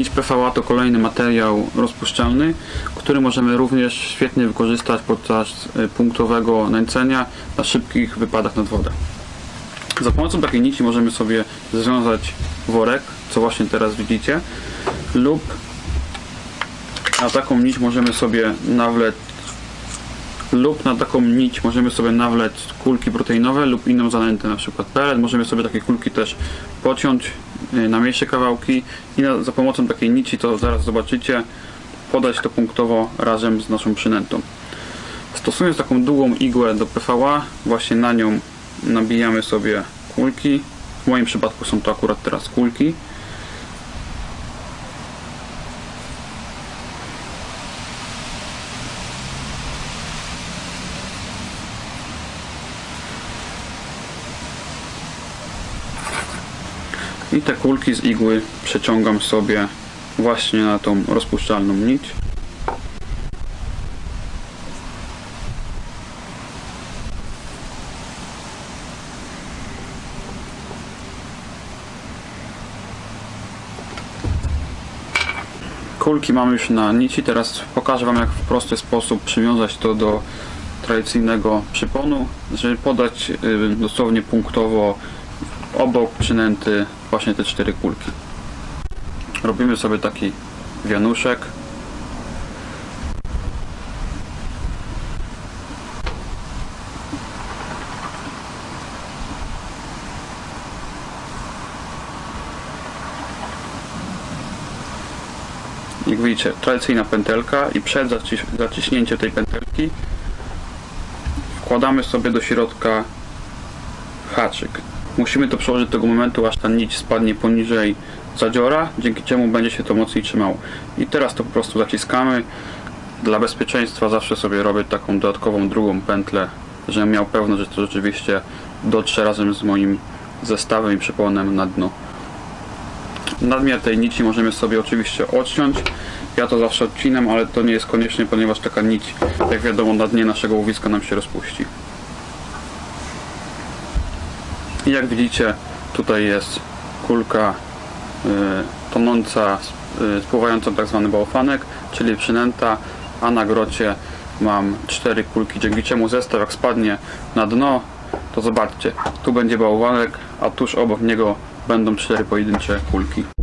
Nić PVA to kolejny materiał rozpuszczalny, który możemy również świetnie wykorzystać podczas punktowego nęcenia na szybkich wypadach nad wodę. Za pomocą takiej nici możemy sobie związać worek, co właśnie teraz widzicie, lub na taką nić możemy sobie nawlec kulki proteinowe lub inną zanętę, na przykład pellet. Możemy sobie takie kulki też pociąć na mniejsze kawałki i za pomocą takiej nici, to zaraz zobaczycie, podać to punktowo razem z naszą przynętą. Stosując taką długą igłę do PVA, właśnie na nią nabijamy sobie kulki. W moim przypadku są to akurat teraz kulki. I te kulki z igły przeciągam sobie właśnie na tą rozpuszczalną nić. Kulki mamy już na nici, teraz pokażę Wam, jak w prosty sposób przywiązać to do tradycyjnego przyponu, żeby podać dosłownie punktowo obok przynęty właśnie te 4 kulki. Robimy sobie taki wianuszek. Jak widzicie, tradycyjna pętelka i przed zaciśnięciem tej pętelki wkładamy sobie do środka haczyk. Musimy to przełożyć do tego momentu, aż ta nić spadnie poniżej zadziora, dzięki czemu będzie się to mocniej trzymało. I teraz to po prostu zaciskamy. Dla bezpieczeństwa zawsze sobie robię taką dodatkową drugą pętlę, żebym miał pewność, że to rzeczywiście dotrze razem z moim zestawem i przyponem na dno. Nadmiar tej nici możemy sobie oczywiście odciąć. Ja to zawsze odcinam, ale to nie jest konieczne, ponieważ taka nić, jak wiadomo, na dnie naszego łowiska nam się rozpuści. I jak widzicie, tutaj jest kulka tonąca, spływająca tak zwany bałwanek, czyli przynęta, a na grocie mam 4 kulki, dzięki czemu zestaw, jak spadnie na dno, to zobaczcie, tu będzie bałwanek, a tuż obok niego będą 4 pojedyncze kulki.